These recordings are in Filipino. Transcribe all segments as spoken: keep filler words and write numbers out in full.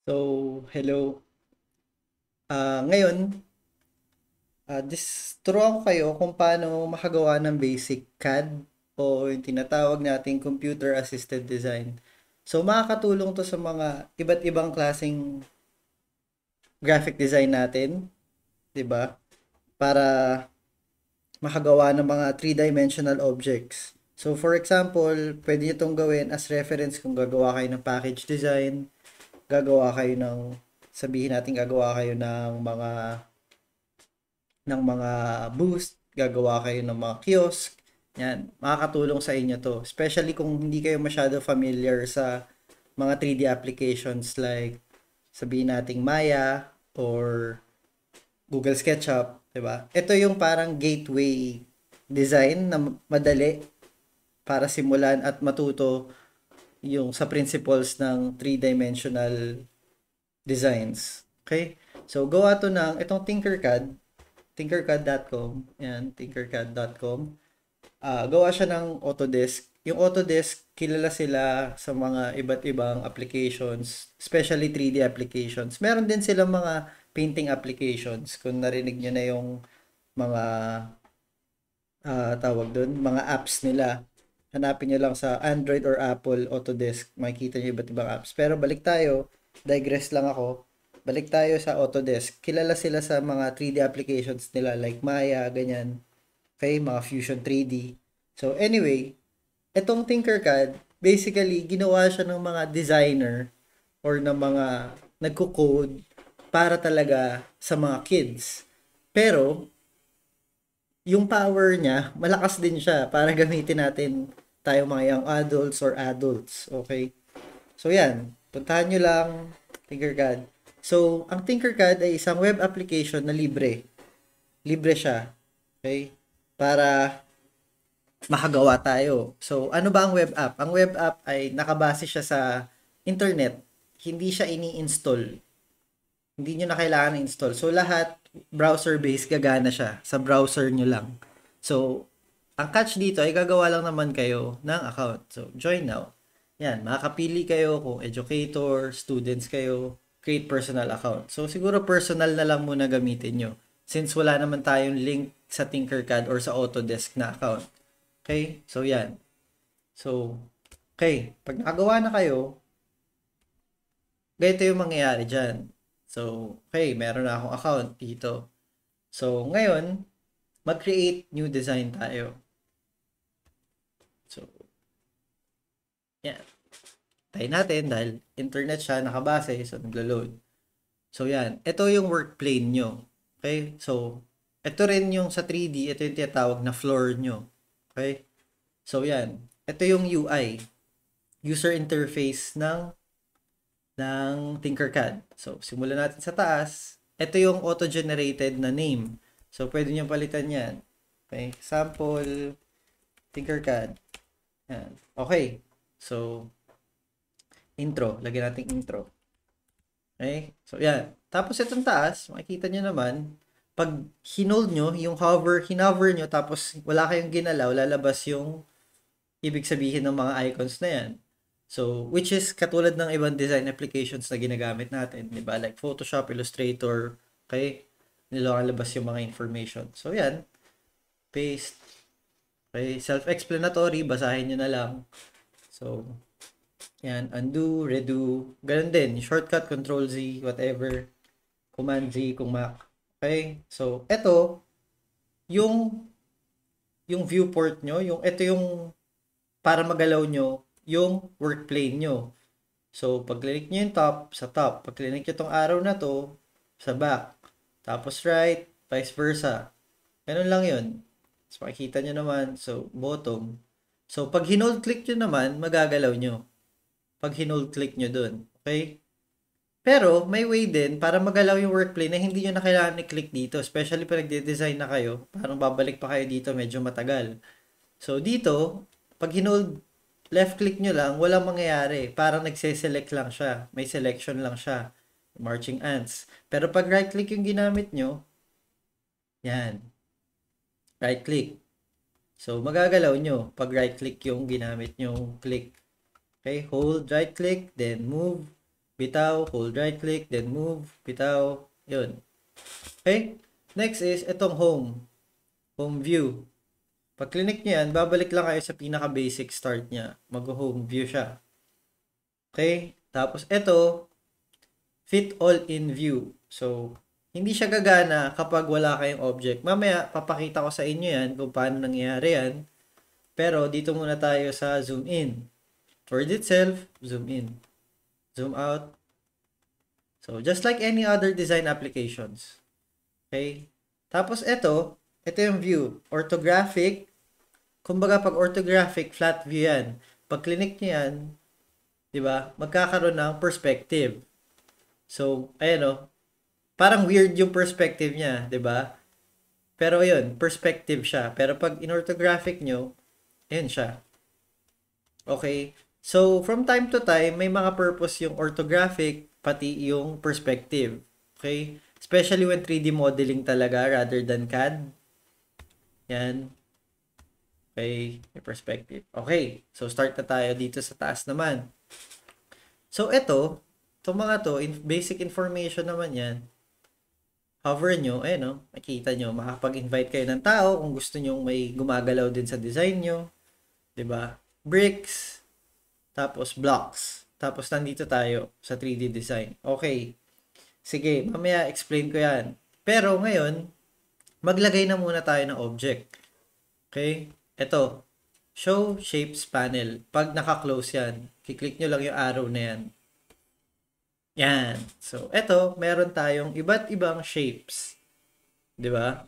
So, hello. Ah, ngayon, ah, dis turuan ko kayo kung paano makagawa ng basic C A D o yung tinatawag nating Computer Assisted Design. So, makakatulong to sa mga iba't ibang klaseng graphic design natin, 'di ba? Para makagawa ng mga three-dimensional objects. So, for example, pwede nyo itong gawin as reference kung gagawa kayo ng package design, gagawa kayo ng, sabihin natin gagawa kayo ng mga ng mga boost, gagawa kayo ng mga kiosk. Yan, makakatulong sa inyo to. Especially kung hindi kayo masyado familiar sa mga three D applications like sabihin nating Maya or Google SketchUp, 'di ba? Ito yung parang gateway design na madali para simulan at matuto yung sa principles ng three-dimensional designs. Okay? So, gawa to ng itong Tinkercad, tinkercad dot com. Yan, tinkercad dot com. Ah, gawa siya ng Autodesk. Yung Autodesk, kilala sila sa mga iba't ibang applications, especially three D applications. Meron din silang mga painting applications. Kung narinig nyo na yung mga ah, tawag doon, mga apps nila. Hanapin nyo lang sa Android or Apple Autodesk. Makikita nyo iba't ibang apps. Pero balik tayo, digress lang ako. Balik tayo sa Autodesk. Kilala sila sa mga three D applications nila like Maya, ganyan. Okay, mga Fusion three D. So anyway, etong Tinkercad, basically, ginawa siya ng mga designer or ng mga nagko-code para talaga sa mga kids. Pero, yung power niya, malakas din siya para gamitin natin tayo mga young adults or adults. Okay? So, yan. Puntahan nyo lang Tinkercad. So, ang Tinkercad ay isang web application na libre. Libre siya. Okay? Para makagawa tayo. So, ano ba ang web app? Ang web app ay nakabase siya sa internet. Hindi siya ini-install. Hindi nyo na kailangan install. So, lahat browser-based gagana siya. Sa browser nyo lang. So, ang catch dito ay gagawa lang naman kayo ng account. So, join now. Yan, makakapili kayo kung educator, students kayo, create personal account. So, siguro personal na lang muna gamitin nyo. Since wala naman tayong link sa Tinkercad or sa Autodesk na account. Okay? So, yan. So, okay. Pag nakagawa na kayo, ganito yung mangyayari dyan. So, okay, meron na akong account dito. So, ngayon, mag-create new design tayo. So, yan. Tayo natin dahil internet siya, nakabase, so naglo-load. So, yan. Ito yung work plane nyo. Okay? So, ito rin yung sa three D, ito yung tinatawag na floor nyo. Okay? So, yan. Ito yung U I. User interface ng ng Tinkercad. So, simulan natin sa taas. Ito yung auto-generated na name. So, pwede nyo palitan yan. Okay, sample, Tinkercad. Yan. Okay, so, intro. Lagyan natin intro. Okay, so yan. Tapos itong taas, makikita nyo naman, pag hinold nyo, yung hover, hinover nyo, tapos wala kayong ginalaw, lalabas yung ibig sabihin ng mga icons na yan. So, which is katulad ng ibang design applications na ginagamit natin, di ba? Like Photoshop, Illustrator, okay? Nilalabas yung mga information. So, yan. Paste. Okay, self-explanatory, basahin nyo na lang. So, yan. Undo, redo. Ganun din. Shortcut, Control Z, whatever. Command Z kung Mac. Okay? So, ito, yung yung viewport nyo, yung ito yung para magalaw nyo yung work plane nyo. So, pag click nyo yung top, sa top. Pag click nyo itong arrow na to, sa back. Tapos right, vice versa. Ganun lang yun. So, makikita nyo naman. So, bottom. So, pag hinold click nyo naman, magagalaw nyo. Pag hinold click nyo dun. Okay? Pero, may way din para magalaw yung work plane na hindi nyo na kailangan i-click dito. Especially pag nagde-design na kayo. Parang babalik pa kayo dito medyo matagal. So, dito, pag hinold left click nyo lang, walang mangyayari. Parang nagse-select lang siya. May selection lang siya. Marching ants. Pero pag right click yung ginamit nyo, yan. Right click. So, magagalaw nyo pag right click yung ginamit nyo click. Okay, hold right click, then move. bitaw, hold right click, then move, bitaw, yun. Okay? Next is itong home. Home view. Pag clinic nyo yan, babalik lang kayo sa pinaka-basic start niya. Mag-home view siya. Okay? Tapos ito, fit all in view. So, hindi siya gagana kapag wala kayong object. Mamaya, papakita ko sa inyo yan kung paano nangyayari yan. Pero, dito muna tayo sa zoom in. Word itself, zoom in. Zoom out. So, just like any other design applications. Okay? Tapos ito, ito yung view. Orthographic. Kumbaga, pag orthographic, flat view yan. Pag clinic nyo yan, di ba, magkakaroon ng perspective. So, ayan o. Parang weird yung perspective niya, di ba? Pero yun, perspective siya. Pero pag in-orthographic nyo, ayan siya. Okay? So, from time to time, may mga purpose yung orthographic, pati yung perspective. Okay? Especially when three D modeling talaga rather than C A D. Yan. Okay, may perspective. Okay, so start na tayo dito sa taas naman. So, ito, itong mga to, in basic information naman yan. Hover nyo, ayun no, makikita nyo, makapag-invite kayo ng tao kung gusto nyo may gumagalaw din sa design nyo. Diba? Bricks, tapos blocks. Tapos nandito tayo sa three D design. Okay, sige, mamaya explain ko yan. Pero ngayon, maglagay na muna tayo ng object. Okay? Ito, show shapes panel. Pag naka-close yan, kiklik nyo lang yung arrow na yan. Yan. So, ito, meron tayong iba't ibang shapes. Di ba?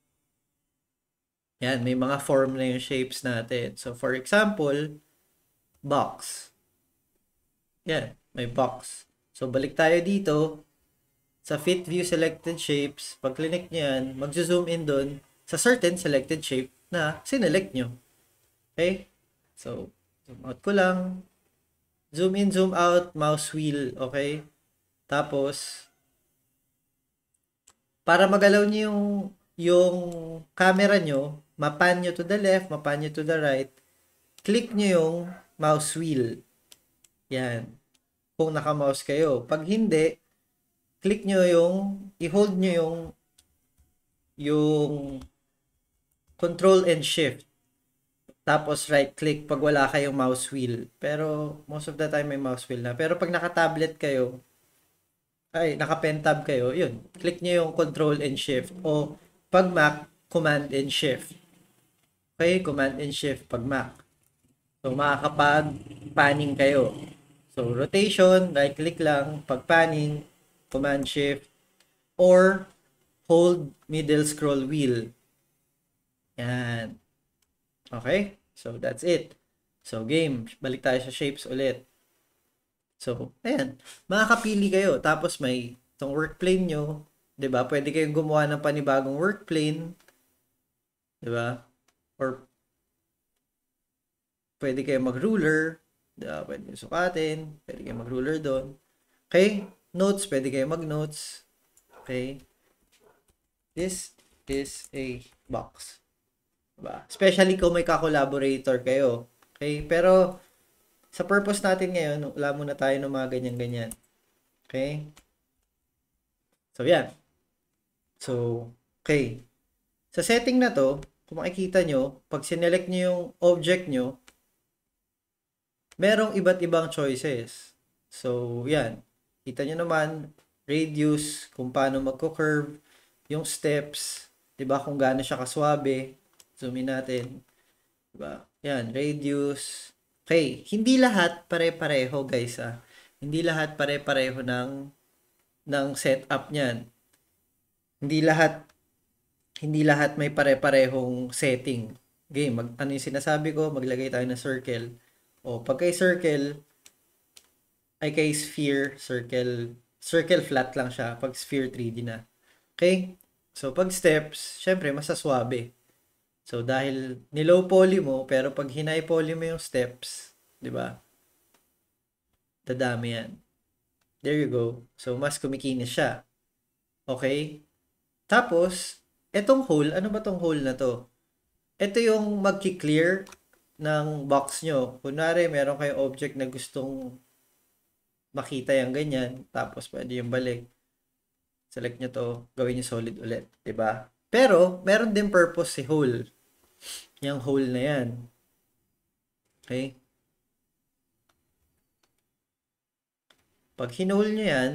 Yan, may mga form na yung shapes natin. So, for example, box. Yan, may box. So, balik tayo dito. Sa fit view selected shapes, pag clinic nyo yan, mag-zoom in doon sa certain selected shape na sinelect nyo. Okay? So, zoom out ko lang. Zoom in, zoom out, mouse wheel. Okay? Tapos, para magalaw nyo yung, yung camera nyo, mapan nyo to the left, mapan nyo to the right, click nyo yung mouse wheel. Yan. Kung naka-mouse kayo. Pag hindi, click nyo yung, i-hold nyo yung, yung control and shift. Tapos right click pag wala kayong mouse wheel. Pero most of the time may mouse wheel na. Pero pag naka-tablet kayo, ay naka-pen tab kayo, yun. Click nyo yung control and shift. O pag Mac, command and shift. Okay, command and shift pag Mac. So makakapag-panning kayo. So rotation, right click lang. Pag panning, command shift. Or hold middle scroll wheel. Yan. Okay? So, that's it. So, game. Balik tayo sa shapes ulit. So, ayan. Makakapili kayo. Tapos, may itong work plane nyo. Diba? Pwede kayong gumawa ng panibagong work plane. Diba? Or, pwede kayong mag-ruler. Diba? Pwede kayong sukatin. Pwede kayong mag-ruler doon. Okay? Notes. Pwede kayong mag-notes. Okay? This is a box. Diba? Especially kung may ka-collaborator kayo. Okay? Pero, sa purpose natin ngayon, wala muna tayo ng mga ganyan-ganyan. Okay? So, yan. So, okay. Sa setting na to, kung makikita nyo, pag sinelect nyo yung object nyo, merong iba't ibang choices. So, yan. Kita nyo naman, radius, kung paano magko-curve, yung steps, diba? Kung gaano siya kaswabe. Zoom in natin. Diba? Yan, radius. Okay, hindi lahat pare-pareho guys ah. Hindi lahat pare-pareho ng ng setup niyan. Hindi lahat hindi lahat may pare-parehong setting. Okay, mag, ano yung sinasabi ko? Maglagay tayo ng circle. O, pag kay circle, ay kay sphere, circle, circle flat lang siya. Pag sphere, three D na. Okay? So, pag steps, syempre, masaswabe. So, dahil nilow poly mo, pero pag hinay poly mo yung steps, di ba? Dadami yan. There you go. So, mas kumikinis siya. Okay? Tapos, etong hole, ano ba tong hole na to? Ito yung magki-clear ng box nyo. Kunwari, meron kayong object na gustong makita yung ganyan, tapos pwede yung balik. Select nyo to, gawin nyo solid ulit, di ba? Pero, meron din purpose si hole. Yung hole na yan. Okay? Pag hinole nyo yan,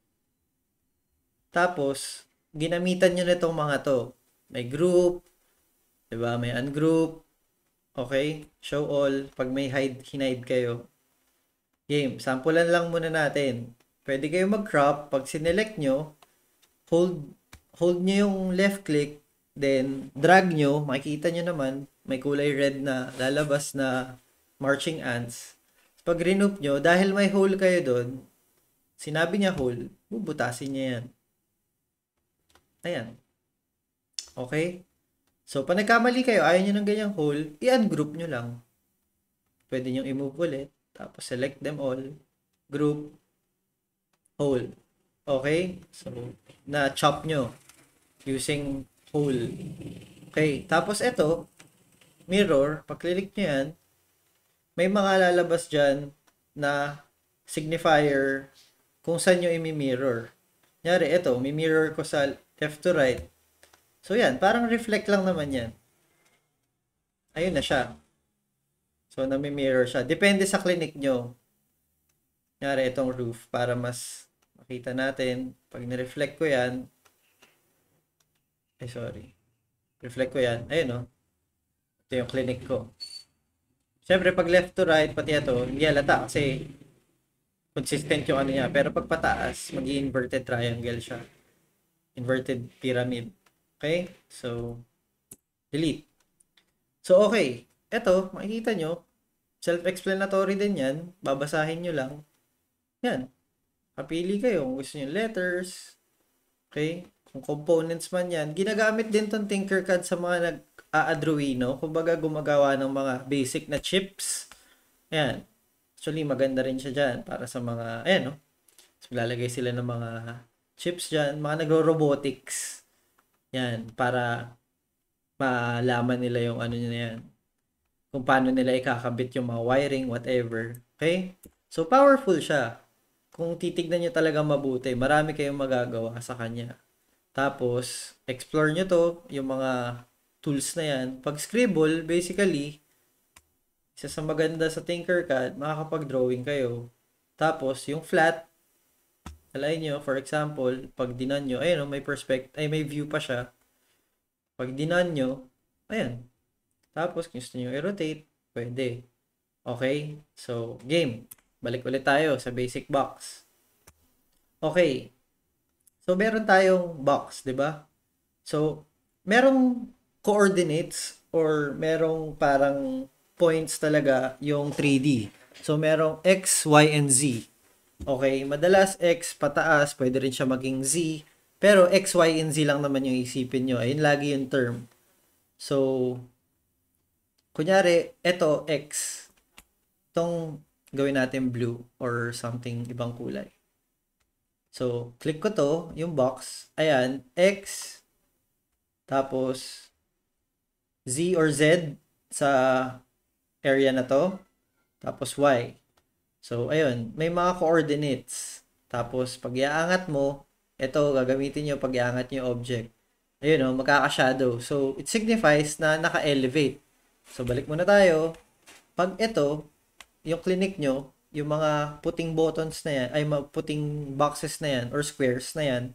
tapos, ginamitan nyo na itong mga to. May group, di ba? May ungroup, okay? Show all, pag may hide, hinide kayo. Game, sampulan lang muna natin. Pwede kayo mag-crop, pag sinelect nyo, hold, hold nyo yung left click, then drag nyo, makikita nyo naman, may kulay red na lalabas na marching ants. Pag remove nyo, dahil may hole kayo doon, sinabi niya hole, bubutasin niya yan. Ayan. Okay? So, pag nagkamali kayo, ayaw nyo ng ganyang hole, i-ungroup nyo lang. Pwede nyo i-move ulit. Tapos, select them all. Group. Hole. Okay? So, na-chop nyo using hole. Okay. Tapos, ito, mirror. Pag-click nyo yan, may mga lalabas dyan na signifier kung saan nyo imi-mirror. Nyari, ito, mi-mirror ko sa left to right. So, yan. Parang reflect lang naman yan. Ayun na siya. So, nami-mirror siya. Depende sa clinic nyo. Nyari, itong roof. Para mas makita natin. Pag ni-reflect ko yan. Ay, sorry. Reflect ko yan. Ayun, no? Ito yung clinic ko. Siyempre, pag left to right, pati ito, hindi halata kasi consistent yung ano niya. Pero pag pataas, mag-inverted triangle siya. Inverted pyramid. Okay? So, delete. So, okay. Ito, makikita nyo, self-explanatory din yan. Babasahin nyo lang. Yan. Kapili kayo kung gusto nyo letters. Okay? Kung components man yan. Ginagamit din tong Tinkercad sa mga nag-a-Arduino. Kumbaga, gumagawa ng mga basic na chips. Ayan. Actually, maganda rin siya dyan para sa mga, ayan, no? So, lalagay sila ng mga chips dyan. Mga nagro-robotics. Yan. Para malaman nila yung ano nyo na yan. Kung paano nila ikakabit yung mga wiring, whatever. Okay? So, powerful siya. Kung titignan nyo talaga mabuti, marami kayong magagawa sa kanya. Tapos, explore nyo to, yung mga tools na yan. Pag scribble, basically, isa sa maganda sa Tinkercad, makakapag-drawing kayo. Tapos, yung flat, alay nyo, for example, pag dinan nyo, ayun, may perspective, ay may view pa siya. Pag dinan nyo, ayan. Tapos, kung gusto nyo i-rotate, pwede. Okay? So, game. Balik ulit tayo sa basic box. Okay. So, meron tayong box, di ba? So, merong coordinates or merong parang points talaga yung three D. So, merong X, Y, and Z. Okay? Madalas X pataas, pwede rin siya maging Z. Pero X, Y, and Z lang naman yung isipin nyo. Ayun lagi yung term. So, kunyari, eto X. Itong gawin natin blue or something ibang kulay. So, click ko to, yung box. Ayan, X. Tapos, Z or Z sa area na to. Tapos, Y. So, ayun, may mga coordinates. Tapos, pag iaangat mo, ito, gagamitin nyo pag iaangat nyo object. Ayun o, magkaka-shadow. So, it signifies na naka-elevate. So, balik muna tayo. Pag ito, yung clinic nyo, yung mga puting buttons na yan, ay puting boxes na yan, or squares na yan,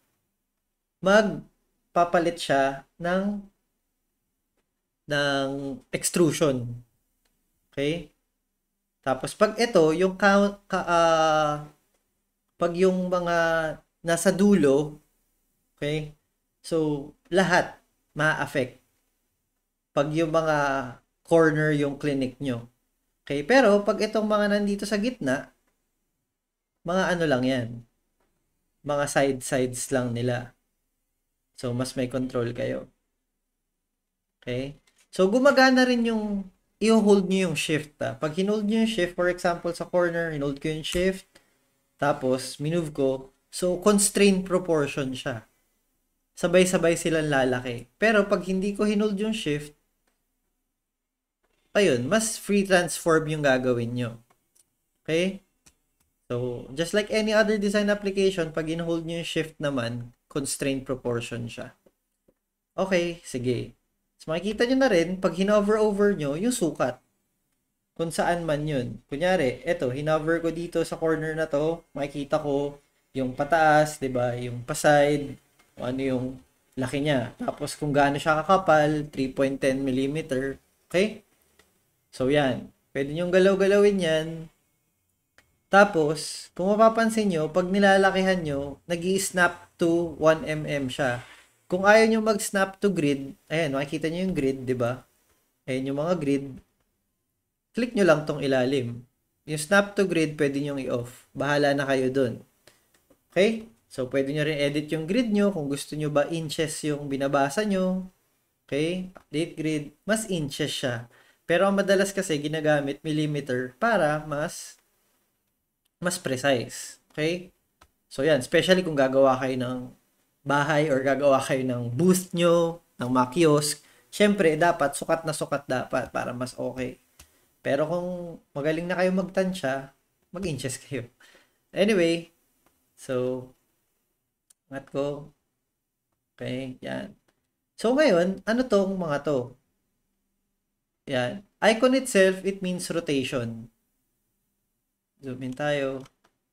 magpapalit siya ng ng extrusion. Okay? Tapos, pag ito, yung count, ka, uh, pag yung mga nasa dulo, okay? So, lahat ma-affect. Pag yung mga corner yung clinic nyo. Okay, pero pag itong mga nandito sa gitna, mga ano lang yan. Mga side-sides lang nila. So, mas may control kayo. Okay? So, gumagana rin yung i-hold nyo yung shift. Ha? Pag hinold nyo yung shift, for example, sa corner, hinold ko yung shift, tapos, minove ko. So, constrained proportion siya. Sabay-sabay silang lalaki. Pero, pag hindi ko hinold yung shift, ayun, mas free transform yung gagawin nyo. Okay? So, just like any other design application, pag in-hold nyo yung shift naman, constraint proportion siya. Okay, sige. So, makikita nyo na rin, pag hinover-over nyo, yung sukat. Kung saan man yun. Kunyari, eto, hinover ko dito sa corner na to, makikita ko yung pataas, 'di ba? Yung paside, kung ano yung laki niya. Tapos kung gaano siya kakapal, three point one zero millimeter. Okay? So, yan. Pwede nyo galaw-galawin yan. Tapos, kung mapapansin nyo, pag nilalakihan nyo, nag snap to one millimeter siya. Kung ayaw nyo mag-snap to grid, ayan, makikita nyo yung grid, di ba? Ayan yung mga grid. Click nyo lang tong ilalim. Yung snap to grid, pwede nyo i-off. Bahala na kayo dun. Okay? So, pwede nyo rin edit yung grid nyo kung gusto nyo ba inches yung binabasa nyo. Okay? Update grid. Mas inches siya. Pero ang madalas kasi ginagamit millimeter para mas mas precise. Okay? So, yan. Especially kung gagawa kayo ng bahay or gagawa kayo ng booth nyo, ng mga kiosk. Siyempre, dapat sukat na sukat dapat para mas okay. Pero kung magaling na kayo magtansya, mag-inches kayo. Anyway, so, angat ko. Okay, yan. So, ngayon, ano tong mga to? Yan. Icon itself, it means rotation. Zoom in tayo.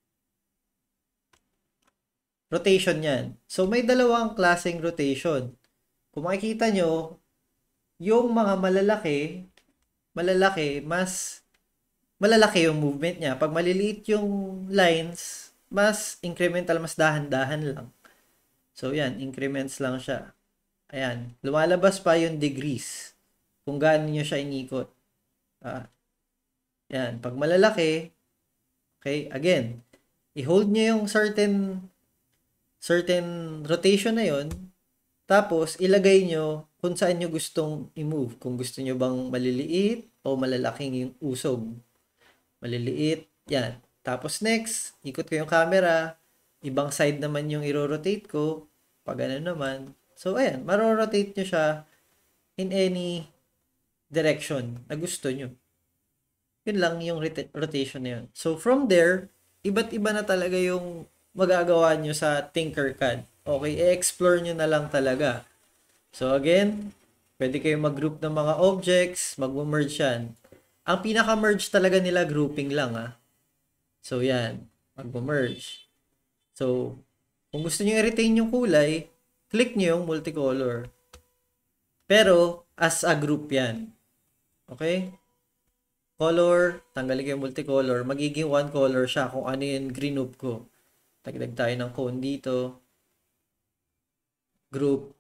Rotation yan. So, may dalawang klaseng rotation. Kung makikita nyo, yung mga malalaki, malalaki, mas malalaki yung movement niya. Pag maliliit yung lines, mas incremental, mas dahan-dahan lang. So, yan, increments lang siya. Ayan, lumalabas pa yung degrees kung gaano nyo siya inikot. Ah, yan, pag malalaki, okay, again, i-hold nyo yung certain certain rotation na yon, tapos ilagay nyo kung saan nyo gustong i-move. Kung gusto nyo bang maliliit o malalaking yung usog. Maliliit, yan. Tapos next, ikot ko yung camera, ibang side naman yung i-rotate ko, pag ano naman. So, ayan, maro-rotate nyo siya in any direction na gusto nyo. Yun lang yung rotation na yun. So, from there, iba't iba na talaga yung magagawa nyo sa Tinkercad. Okay, i-explore nyo na lang talaga. So, again, pwede kayo mag-group ng mga objects, mag-merge yan. Ang pinaka-merge talaga nila, grouping lang, ah. So, yan. Mag-merge. So, kung gusto nyo i-retain yung kulay, click nyo yung multicolor. Pero, as a group yan. Okay? Color, tanggalin ko yung multicolor. Magiging one color siya kung ano yung group ko. Tagdag tayo ng cone dito. Group.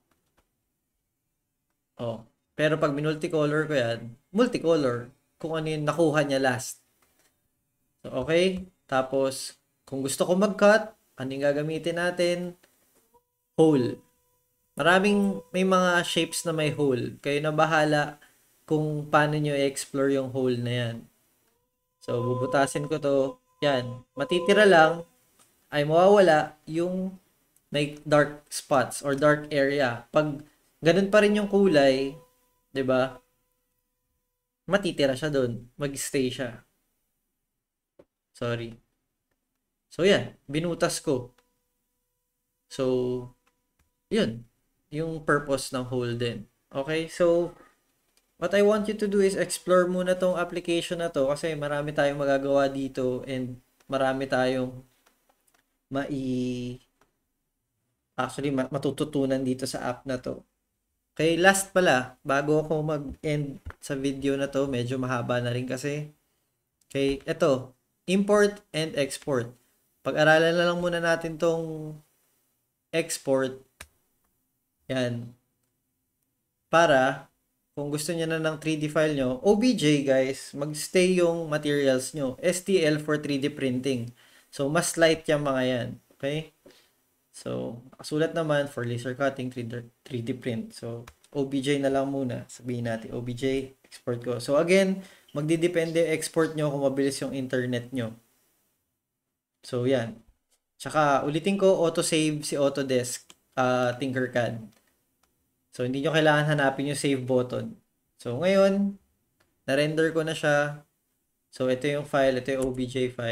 Oh. Pero pag minulticolor ko yan, multicolor. Kung ano yung nakuha niya last. So, okay? Tapos, kung gusto ko mag-cut, ano yung gagamitin natin? Hole. Maraming, may mga shapes na may hole. Kayo na bahala kung paano nyo i-explore yung hole na yan. So, bubutasin ko to. Yan. Matitira lang, ay mawawala yung may dark spots or dark area. Pag ganun pa rin yung kulay, 'di ba? Matitira siya doon, mag-stay siya. Sorry. So yan, binutas ko. So yun, yung purpose ng hole din. Okay? So what I want you to do is explore muna tong application na to kasi marami tayong magagawa dito and marami tayong mai actually matututunan dito sa app na to. Okay, last pala, bago ako mag-end sa video na to, medyo mahaba na rin kasi. Okay, ito, import and export. Pag-aralan na lang muna natin tong export. Yan. Para, kung gusto niyo na ng three D file nyo, O B J guys, mag-stay yung materials nyo. S T L for three D printing. So, mas light yung mga yan. Okay? So, nakasulat naman for laser cutting, three D print. So, O B J na lang muna. Sabihin natin, O B J, export ko. So, again, magdidepende export nyo kung mabilis yung internet nyo. So, yan. Tsaka, ulitin ko, auto-save si Autodesk uh, Tinkercad. So, hindi nyo kailangan hanapin yung save button. So, ngayon, na-render ko na siya. So, ito yung file. Ito yung O B J file.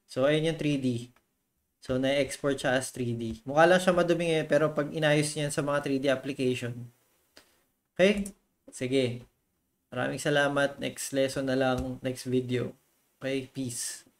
So, ayun yung three D. So, na-export siya as three D. Mukha lang siya madumi ngayon, pero pag inayos niyan sa mga three D application. Okay? Sige. Maraming salamat. Next lesson na lang. Next video. Okay? Peace.